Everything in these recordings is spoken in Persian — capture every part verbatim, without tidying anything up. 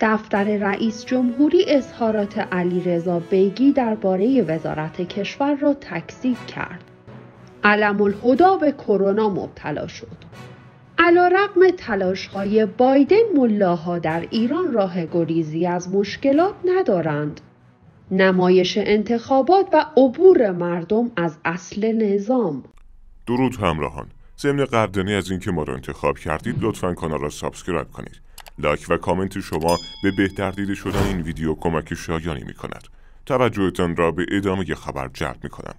دفتر رئیس جمهوری اظهارات علیرضا بیگی درباره وزارت کشور را تکذیب کرد. علم‌الهدی به کرونا مبتلا شد. علیرغم تلاش‌های بایدن، ملاها در ایران راه گریزی از مشکلات ندارند. نمایش انتخابات و عبور مردم از اصل نظام. درود همراهان، ضمن قدردانی از اینکه ما را انتخاب کردید لطفاً کانال را سابسکرایب کنید. لایک و کامنت شما به بهتر دیده شدن این ویدیو کمک شایانی می کند. توجهتان را به ادامه خبر جلب می کنم.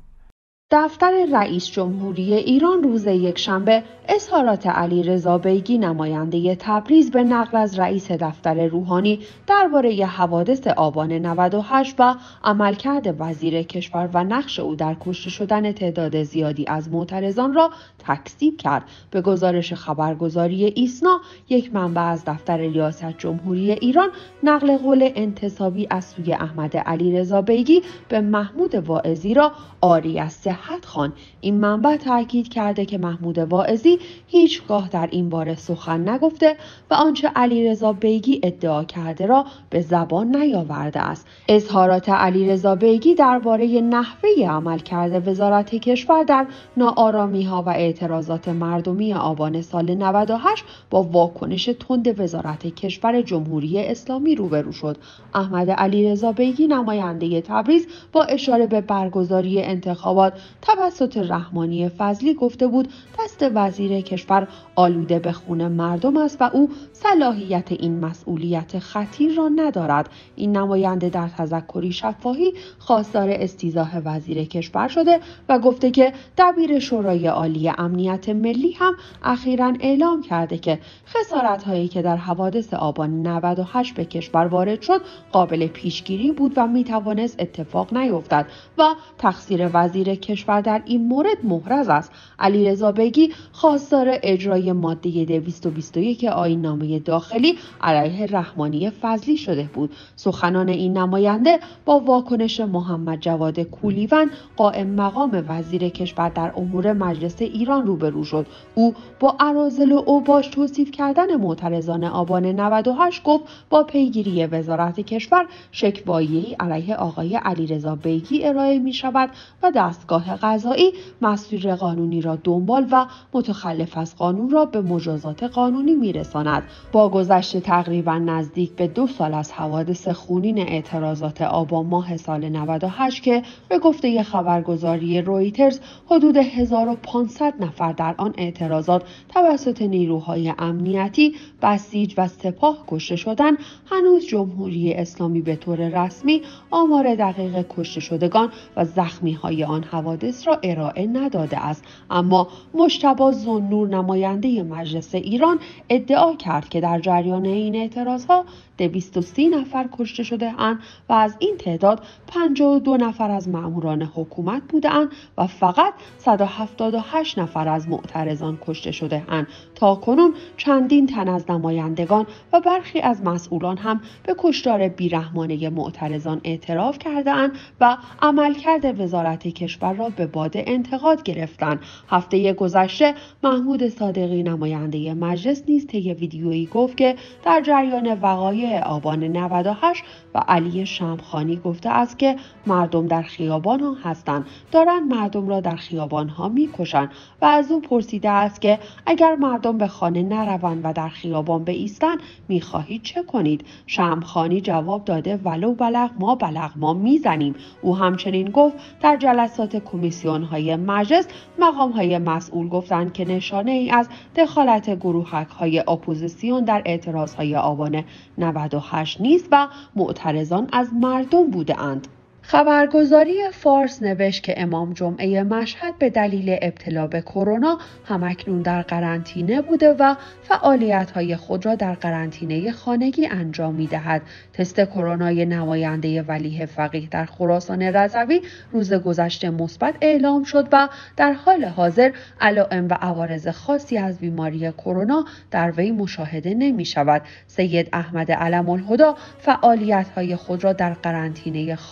دفتر رئیس جمهوری ایران روز یکشنبه اظهارات علیرضا بیگی نماینده تبریز به نقل از رئیس دفتر روحانی درباره حوادث آبان نود و هشت و عملکرد وزیر کشور و نقش او در کشته شدن تعداد زیادی از معترضان را تکذیب کرد. به گزارش خبرگزاری ایسنا، یک منبع از دفتر ریاست جمهوری ایران نقل قول انتسابی از سوی احمد علیرضا بیگی به محمود واعظی را عاری از صحت خواند. این منبع تاکید کرده که محمود واعظی هیچگاه در این باره سخن نگفته و آنچه علیرضا بیگی ادعا کرده را به زبان نیاورده است. اظهارات علیرضا بیگی درباره نحوه عملکرد وزارت کشور در ناآرامی‌ها و اعتراضات مردمی آبان سال نود و هشت با واکنش تند وزارت کشور جمهوری اسلامی روبرو شد. احمد علیرضا بیگی نماینده تبریز با اشاره به برگزاری انتخابات توسط رحمانی فضلی گفته بود دست وزیر کشور آلوده به خون مردم است و او صلاحیت این مسئولیت خطیر را ندارد. این نماینده در تذکری شفاهی خواستار استیضاح وزیر کشور شده و گفته که دبیر شورای عالی امنیت ملی هم اخیراً اعلام کرده که خسارت‌هایی که در حوادث آبان نود و هشت به کشور وارد شد قابل پیشگیری بود و میتوانست اتفاق نیفتد و تقصیر وزیر کشور در این مورد محرز است. علیرضا بیگی خواستار اجرای ماده دویست و بیست و یک آیین‌نامه داخلی علیه رحمانی فضلی شده بود. سخنان این نماینده با واکنش محمد جواد کولیون قائم مقام وزیر کشور در امور مجلس ایران روبرو شد. او با اراذل و اوباش توصیف کردن معترضان آبان نود و هشت گفت با پیگیری وزارت کشور شکوایه‌ای علیه آقای علیرضا بیگی ارائه می شود و دستگاه قضایی مسیر قانونی را دنبال و متخلف از قانون را به مجازات قانونی می رساند. با گذشت تقریبا نزدیک به دو سال از حوادث خونین اعتراضات آبان ماه سال نود و هشت که به گفته خبرگزاری رویترز حدود هزار و پانصد نفر در آن اعتراضات توسط نیروهای امنیتی، بسیج و سپاه کشته شدند، هنوز جمهوری اسلامی به طور رسمی آمار دقیق کشته شدگان و زخمی های آن حوادث را ارائه نداده است. اما مجتبی ذوالنور نماینده مجلس ایران ادعا کرد که در جریان این اعتراضها دویست و سی نفر کشته شده اند و از این تعداد پنجاه و دو نفر از ماموران حکومت بودند و فقط صد و هفتاد و هشت نفر از معترضان کشته شده اند. تا کنون چندین تن از نمایندگان و برخی از مسئولان هم به کشتار بیرحمانه معترضان اعتراف کرده اند و عملکرد وزارت کشور را به باد انتقاد گرفتند. هفته گذشته محمود صادقی نماینده مجلس نیز طی ویدیویی گفت که در جریان وقایع آبان نود و هشت و علی شمخانی گفته است که مردم در خیابان ها هستند، دارند مردم را در خیابان ها می کشند و از او پرسیده است که اگر مردم به خانه نروند و در خیابان بایستند می خواهید چه کنید؟ شمخانی جواب داده ولو بلغ ما بلغ ما می زنیم. او همچنین گفت در جلسات کمیسیون های مجلس مقام های مسئول گفتند که نشانه ای از دخالت گروهک های اپوزیسیون در اعتراض های آبان نود و هشت نیست و معترضان از مردم بوده اند. خبرگزاری فارس نوشت که امام جمعه مشهد به دلیل ابتلا به کرونا همکنون در قرنطینه بوده و فعالیت‌های خود را در قرنطینه خانگی انجام می‌دهد. تست کرونای نماینده ولیح فقیه در خراسان رضوی روز گذشته مثبت اعلام شد و در حال حاضر علائم و عوارض خاصی از بیماری کرونا در وی مشاهده نمی‌شود. سید احمد علم‌الهدی فعالیت‌های خود را در قرنطینه خانگی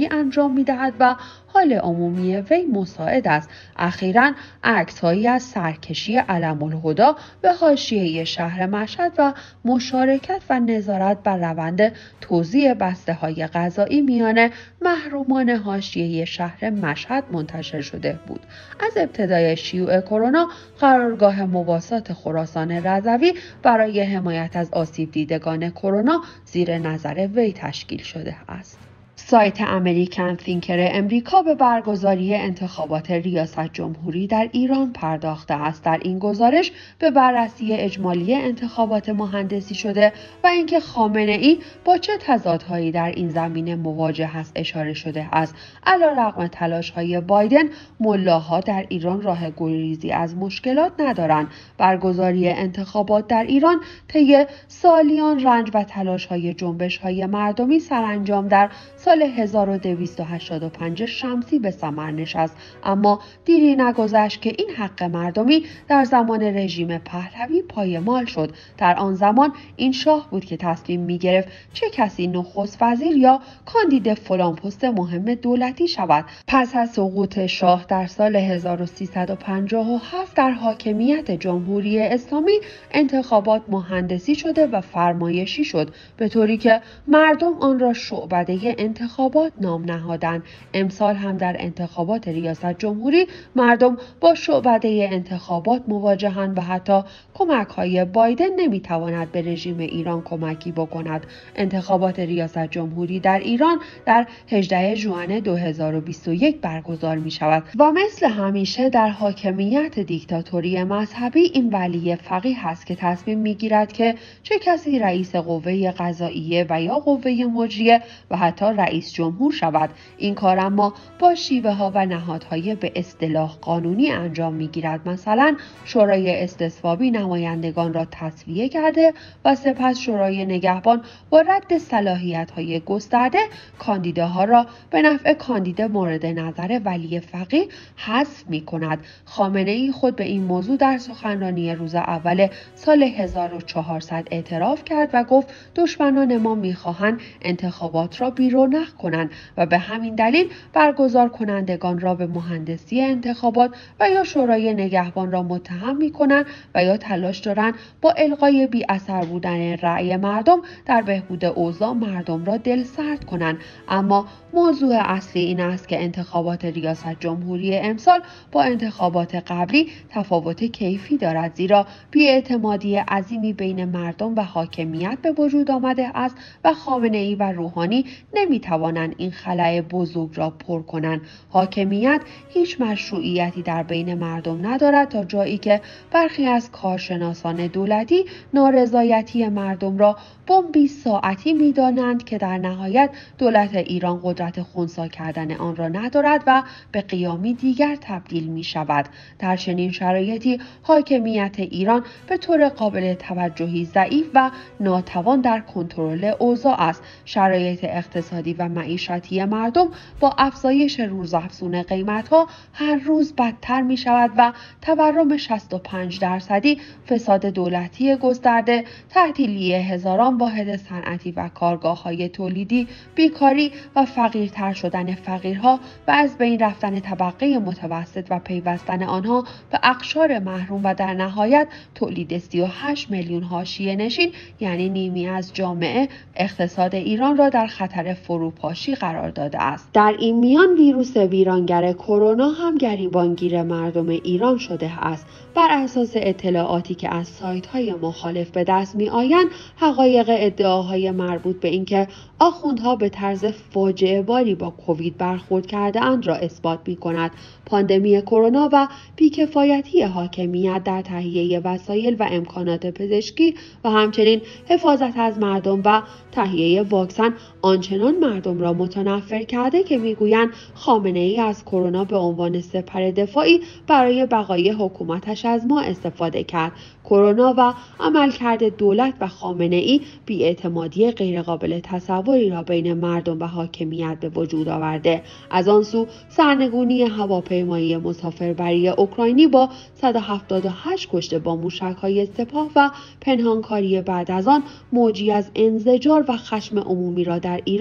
زندگی انجام می‌دهد و حال عمومی وی مساعد است. اخیراً عکس‌هایی از سرکشی علم الهدی به حاشیه شهر مشهد و مشارکت و نظارت بر روند توزیع بسته‌های غذایی میان محرومان حاشیه شهر مشهد منتشر شده بود. از ابتدای شیوع کرونا قرارگاه مواسات خراسان رضوی برای حمایت از آسیب دیدگان کرونا زیر نظر وی تشکیل شده است. سایت امریکن تینکر امریکا به برگزاری انتخابات ریاست جمهوری در ایران پرداخته است. در این گزارش به بررسی اجمالی انتخابات مهندسی شده و اینکه خامنه‌ای با چه تضادهایی در این زمینه مواجه است اشاره شده است. علیرغم تلاش‌های بایدن، ملاها در ایران راه گریزی از مشکلات ندارند. برگزاری انتخابات در ایران طی سالیان رنج و تلاش‌های جنبش‌های مردمی سرانجام در سال هزار و دویست و هشتاد و پنج شمسی به ثمر نشست، اما دیری نگذشت که این حق مردمی در زمان رژیم پهلوی پایمال شد. در آن زمان این شاه بود که تصمیم می‌گرفت چه کسی نخست وزیر یا کاندید فلان پست مهم دولتی شود. پس از سقوط شاه در سال هزار و سیصد و پنجاه و هفت در حاکمیت جمهوری اسلامی انتخابات مهندسی شده و فرمایشی شد، به طوری که مردم آن را شعبده انتخابات نام نهادند. امسال هم در انتخابات ریاست جمهوری مردم با شعبده انتخابات مواجهند و حتی کمک‌های بایدن نمی‌تواند به رژیم ایران کمکی بکند. انتخابات ریاست جمهوری در ایران در هجدهم ژوئن دو هزار و بیست و یک برگزار می‌شود و مثل همیشه در حاکمیت دیکتاتوری مذهبی این ولی فقیه است که تصمیم می‌گیرد که چه کسی رئیس قوه قضاییه و یا قوه مجریه و حتی رئیس جمهور شود. این کار اما با شیوه ها و نهادهای به اصطلاح قانونی انجام می‌گیرد. مثلا شورای استصوابی نمایندگان را تصویه کرده و سپس شورای نگهبان با رد صلاحیت‌های گسترده کاندیداها را به نفع کاندید مورد نظر ولی فقیه حذف می‌کند. خامنه‌ای خود به این موضوع در سخنرانی روز اول سال هزار و چهارصد اعتراف کرد و گفت دشمنان ما می‌خواهند انتخابات را بی‌رونق کنند و به همین دلیل برگزار کنندگان را به مهندسی انتخابات و یا شورای نگهبان را متهم می‌کنند و یا تلاش دارند با الغای بی اثر بودن رأی مردم در بهبود اوضاع مردم را دلسرد کنند. اما موضوع اصلی این است که انتخابات ریاست جمهوری امسال با انتخابات قبلی تفاوت کیفی دارد، زیرا بی‌اعتمادی عظیمی بین مردم و حاکمیت به وجود آمده است و خامنه‌ای و روحانی نمی‌توانند این خلأ بزرگ را پر کنند. حاکمیت هیچ مشروعیتی در بین مردم ندارد تا جایی که برخی از کارشناسان دولتی نارضایتی مردم را بمبی ساعتی می‌دانند که در نهایت دولت ایران قدرت خنثی کردن آن را ندارد و به قیامی دیگر تبدیل می‌شود. در چنین شرایطی حاکمیت ایران به طور قابل توجهی ضعیف و ناتوان در کنترل اوضاع است. شرایط اقتصادی و معیشتی مردم با افزایش روزافزون قیمت‌ها هر روز بدتر می‌شود و تورم شصت و پنج درصدی، فساد دولتی گسترده، تعطیلی هزاران واحد صنعتی و کارگاه‌های تولیدی، بیکاری و فقیرتر شدن فقیرها و از بین رفتن طبقه متوسط و پیوستن آنها به اقشار محروم و در نهایت تولید سی و هشت میلیون حاشیه نشین یعنی نیمی از جامعه اقتصاد ایران را در خطر فروپاشی قرار داده است. در این میان ویروس ویرانگر کرونا هم گریبانگیر مردم ایران شده است. بر اساس اطلاعاتی که از سایت‌های مخالف به دست می‌آیند، حقایق ادعاهای مربوط به اینکه آخوندها به طرز فاجعه باری با کووید برخورد کرده‌اند را اثبات می‌کند. پاندمی کرونا و بیکفایتی حاکمیت در تهیه وسایل و امکانات پزشکی و همچنین حفاظت از مردم و تهیه واکسن آنچنان مردم را متنفر کرده که میگویند خامنه‌ای از کرونا به عنوان سپر دفاعی برای بقای حکومتش از ما استفاده کرد. کرونا و عملکرد دولت و خامنه‌ای بی‌اعتمادی غیرقابل تصوری را بین مردم و حاکمیت به وجود آورده. از آن سو سرنگونی هواپیمایی مسافربری اوکراینی با صد و هفتاد و هشت کشته با موشک‌های سپاه و پنهانکاری بعد از آن موجی از انزجار و خشم عمومی را در ایران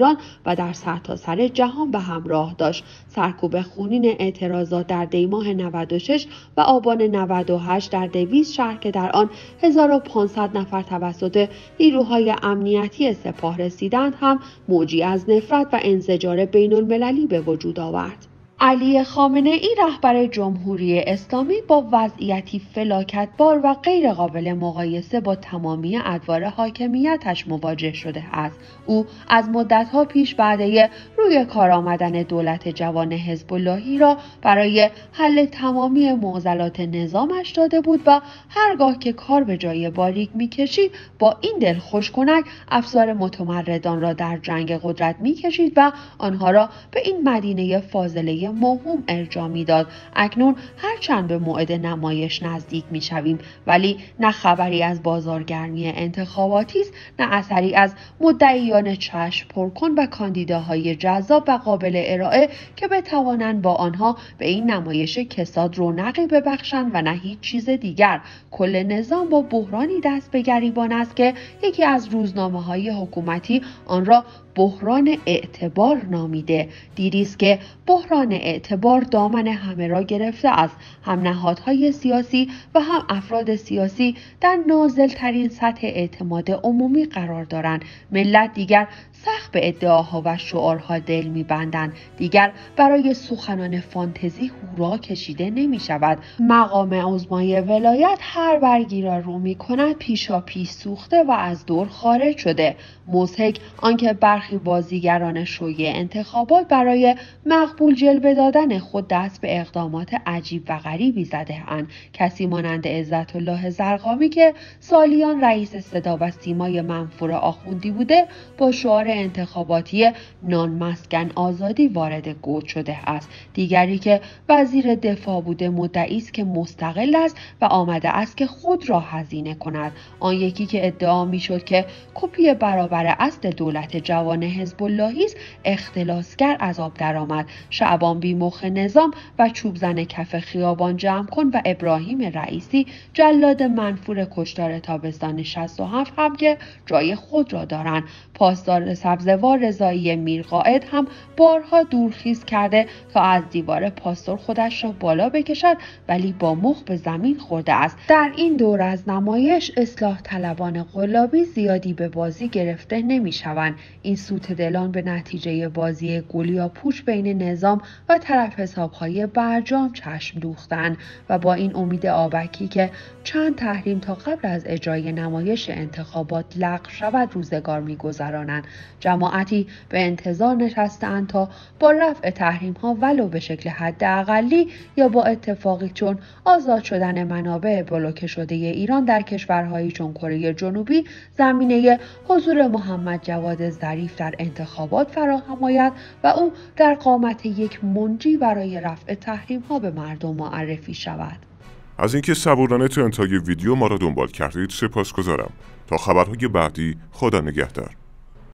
و در سرتاسر جهان به همراه داشت. سرکوب خونین اعتراضات در دیماه نود و شش و آبان نود و هشت در دویست شهر که در آن هزار و پانصد نفر توسط نیروهای امنیتی سپاه رسیدند هم موجی از نفرت و انزجار بین المللی به وجود آورد. علی خامنه ای رهبر جمهوری اسلامی با وضعیتی فلاکتبار و غیر قابل مقایسه با تمامی ادوار حاکمیتش مواجه شده است. او از مدتها پیش وعده روی کار آمدن دولت جوان حزب اللهی را برای حل تمامی معضلات نظامش داده بود و هرگاه که کار به جای باریک می‌کشید با این دل خوشکنک افسار متمردان را در جنگ قدرت می‌کشید و آنها را به این مدینه فاضله موهوم ارجاع می‌داد. اکنون هرچند به موعد نمایش نزدیک می‌شویم ولی نه خبری از بازارگرمی انتخاباتی است نه اثری از مدعیان چشم پرکن و کاندیداهای جذاب و قابل ارائه که بتوانند با آنها به این نمایش کساد رونقی ببخشند و نه هیچ چیز دیگر. کل نظام با بحرانی دست به گریبان است که یکی از روزنامه‌های حکومتی آن را بحران اعتبار نامیده. دیری است که بحران اعتبار دامن همه را گرفته است. هم نهادهای سیاسی و هم افراد سیاسی در نازل‌ترین سطح اعتماد عمومی قرار دارند. ملت دیگر سخت به ادعاها و شعارها دل می‌بندند. دیگر برای سخنان فانتزی هورا کشیده نمی‌شود. مقام عظمای ولایت هر برگی را رو می‌کند پیشا پیش سوخته و از دور خارج شده. مضحک آنکه برخی بازیگران شوی انتخابات برای مقبول جلوه دادن خود دست به اقدامات عجیب و غریبی زده اند. کسی مانند عزت الله زرقامی که سالیان رئیس صدا و سیمای منفور آخوندی بوده با شعار انتخاباتی نان مسکن آزادی وارد گود شده است. دیگری که وزیر دفاع بوده مدعی است که مستقل است و آمده است که خود را هزینه کند. آن یکی که ادعا میشد که کپی برابر اصل دولت جوان حزب اللهی است اختلاسگر از آب درآمد. شعبان بیمخ نظام و چوب زن کف خیابان جمع کن و ابراهیم رئیسی جلاد منفور کشتار تابستان شصت و هفت هم که جای خود را دارند. پاسدار سبزوار رضایی میرقائد هم بارها دورخیز کرده تا از دیوار پاستور خودش را بالا بکشد ولی با مخ به زمین خورده است. در این دور از نمایش اصلاح طلبان قلابی زیادی به بازی گرفته نمی شوند. این سوت دلان به نتیجه بازی گولیا پوچ بین نظام و طرف حسابهای برجام چشم دوختند و با این امید آبکی که چند تحریم تا قبل از اجرای نمایش انتخابات لغو شود روزگار می‌گذرانند. جماعتی به انتظار نشسته‌اند تا با رفع تحریم‌ها ولو به شکل حداقلی یا با اتفاقی چون آزاد شدن منابع بلوکه شده ایران در کشورهایی چون کره جنوبی زمینه حضور محمد جواد ظریف در انتخابات فراهم آید و او در قامت یک منجی برای رفع تحریم‌ها به مردم معرفی شود. از اینکه صبورانه تا انتهای ویدیو ما را دنبال کردید سپاسگزارم. تا خبرهای بعدی خدا نگهدار.